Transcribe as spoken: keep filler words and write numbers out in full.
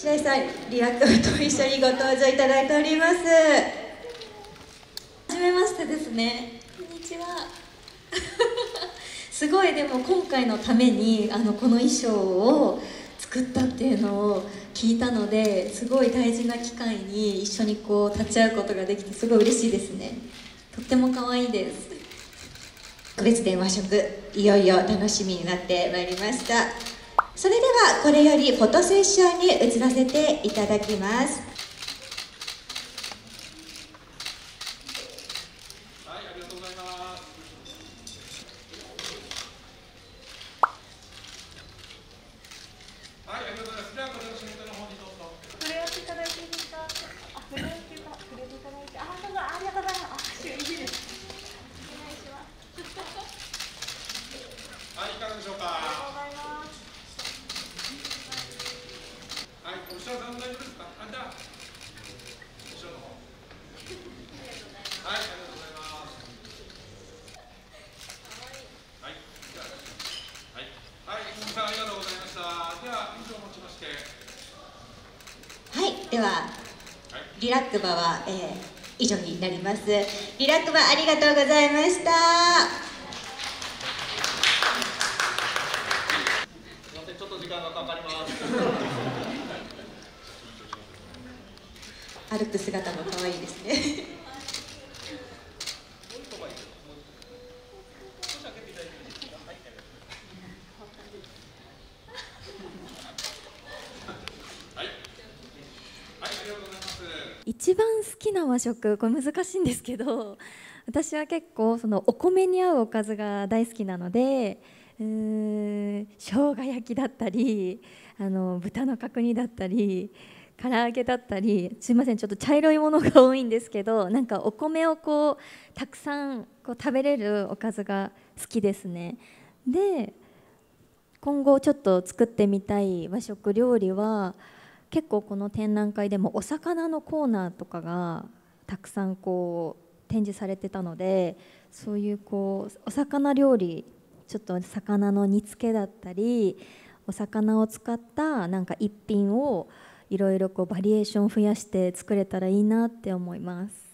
白石さん、リラックと一緒にご登場いただいております。はじめましてですね。こんにちは。すごい、でも今回のためにあのこの衣装を作ったっていうのを聞いたので、すごい大事な機会に一緒にこう立ち会うことができてすごい嬉しいですね。とっても可愛いです。特別展和食、いよいよ楽しみになってまいりました。それではこれよりフォトセッションに移らせていただきます。 はい、ありがとうございます。はい、ありがとうございます。ではこれをシートの方にどうぞ。 これやっていただいていいですか。あ、これやっていただいていただいて、あ、どうぞ、ありがとうございます。あ、いいです。お願いします。 はい、いかがでしょうか。 ありがとうございます。 はい、お医者さん大丈夫ですか。あ、じゃあ医者の方。はい、ありがとうございます。はい、じゃあはい、はい、皆さんありがとうございました。では以上をもちまして。 はい、では、リラックバは、えー、以上になります。リラックバありがとうございました。 すみません、ちょっと時間がかかります。 歩く姿も可愛いですね。 一番好きな和食、これ難しいんですけど、私は結構そのお米に合うおかずが大好きなので、うーん、生姜焼きだったり、あの豚の角煮だったり、唐揚げだったり、すいません、ちょっと茶色いものが多いんですけど、なんかお米をこうたくさんこう食べれるおかずが好きですね。で、今後ちょっと作ってみたい和食料理は、結構この展覧会でもお魚のコーナーとかがたくさんこう展示されてたので、そういうこうお魚料理、ちょっと魚の煮付けだったり、お魚を使ったなんか一品をいろいろこうバリエーション増やして作れたらいいなって思います。